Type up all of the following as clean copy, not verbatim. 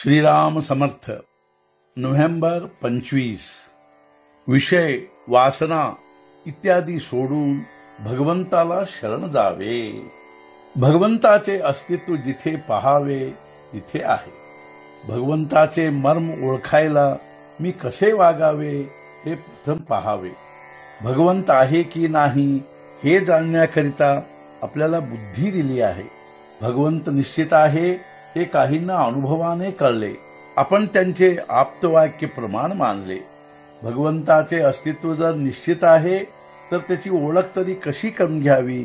Shriram Samarth. November 25। विषय वासना इत्यादी सोडून भगवंताला शरण जावे। भगवंताचे अस्तित्व जिथे पाहावे तिथे आहे। भगवंताचे मर्म ओळखायला मी कसे वागावे हे प्रथम पाहावे। भगवंत आहे की नाही हे जाणण्याकरिता आपल्याला बुद्धी दिली आहे। भगवंत निश्चित आहे हे काहींना अनुभवाने कळले। आपण त्यांचे आप्तवाक्य प्रमाण मानले। भगवंताचे अस्तित्व जर निश्चित आहे तर त्याची ओळख तरी कशी करून घ्यावी।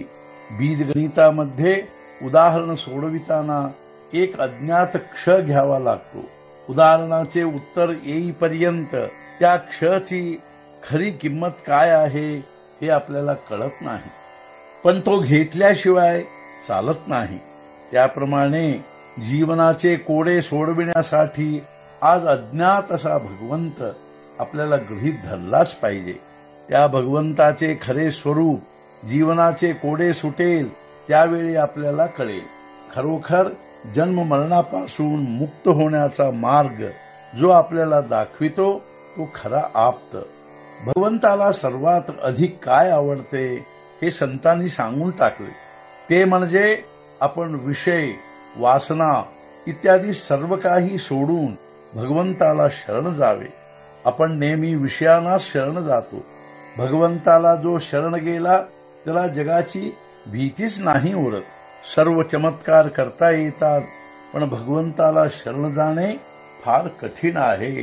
बीजगणितामध्ये उदाहरण सोडविताना एक अज्ञात क्ष घ्यावा लागतो। उदाहरणाचे उत्तर येईपर्यंत त्या क्षची खरी किंमत काय आहे हे आपल्याला कळत नाही, पण तो घेतल्याशिवाय चालत नाही। त्याप्रमाणे जीवनाचे कोडे सोडविण्यासाठी आज अज्ञात असा भगवंत आपल्याला गृहीत धरलाच पाहिजे। त्या भगवंताचे खरे स्वरूप जीवनाचे कोडे सुटेल त्यावेळी आपल्याला कळेल। खरोखर जन्म मरणापासून मुक्त होण्याचा मार्ग जो आपल्याला दाखवितो तो खरा आप्त। भगवंताला सर्वात अधिक काय आवडते हे संतांनी सांगून टाकले। ते म्हणजे आपण विषय वासना इत्यादी सर्व काही सोडून भगवंताला शरण जावे। आपण नेहमी विषयांना शरण जातो। भगवंताला जो शरण गेला त्याला जगाची भीतीच नाही उरत। सर्व चमत्कार करता येतात, पण भगवंताला शरण जाणे फार कठीण आहे।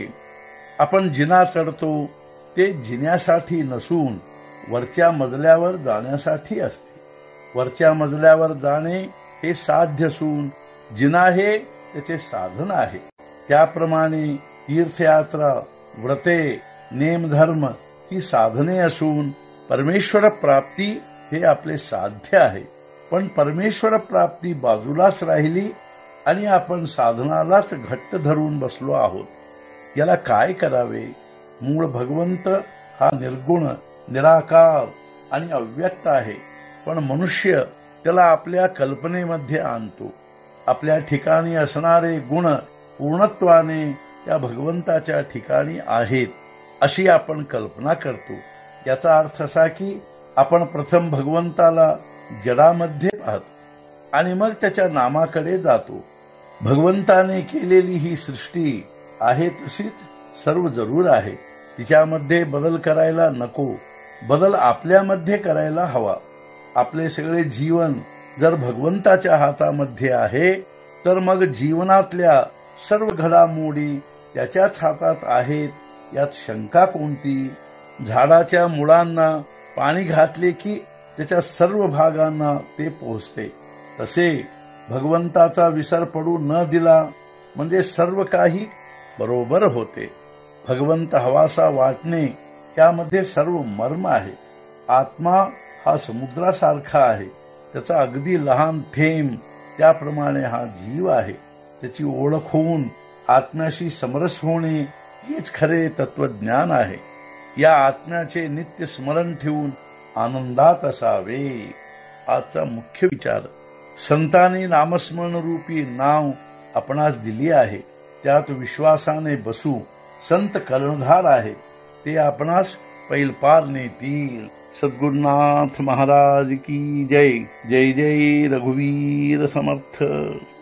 आपण जिना चढतो ते जिन्यासाठी नसून वरच्या मजल्यावर जाण्यासाठी असते। वरच्या मजल्यावर जाणे हे साध्य असून जिना हे त्याचे साधन आहे। त्याप्रमाणे तीर्थयात्रा, व्रते, नेमधर्म ही साधने असून परमेश्वर प्राप्ती हे आपले साध्य आहे। पण परमेश्वर प्राप्ती बाजूलाच राहिली आणि आपण साधनालाच घट्ट धरून बसलो आहोत। याला काय करावे? मूळ भगवंत हा निर्गुण, निराकार आणि अव्यक्त आहे, पण मनुष्य त्याला आपल्या कल्पनेमध्ये आणतो। आपल्या ठिकाणी असणारे गुण पूर्णत्वाने त्या भगवंताच्या ठिकाणी आहेत अशी आपण कल्पना करतो। याचा अर्थ असा की आपण प्रथम भगवंताला जडामध्ये पाहतो आणि मग त्याच्या नामाकडे जातो। भगवंताने केलेली ही सृष्टी आहे तशीच सर्व जरूर आहे। तिच्यामध्ये बदल करायला नको, बदल आपल्यामध्ये करायला हवा। आपले सगळे जीवन जर भगवंताच्या हातामध्ये आहे तर मग जीवनातल्या सर्व घडामोडी त्याच्याच हातात आहेत यात शंका कोणती? झाडाच्या मुळांना पाणी घातले की त्याच्या सर्व भागांना ते पोहोचते, तसे भगवंताचा विसर पडू न दिला म्हणजे सर्व काही बरोबर होते। भगवंत हवासा वाटणे यामध्ये सर्व मर्म आहे। आत्मा हा समुद्रासारखा आहे, त्याचा अगदी लहान थेंब त्याप्रमाणे हा जीव आहे। त्याची ओळख होऊन आत्म्याशी समरस होणे हेच खरे तत्वज्ञान आहे। या आत्म्याचे नित्य स्मरण ठेवून आनंदात असावे। आजचा मुख्य विचार, संतांनी नामस्मरण रूपी नाव आपणास दिली आहे, त्यात विश्वासाने बसू। संत कर्णधार आहेत, ते आपणास पैलपार नेतील। सद्गुरुनाथ महाराज की जय। जय जय रघुवीर समर्थ।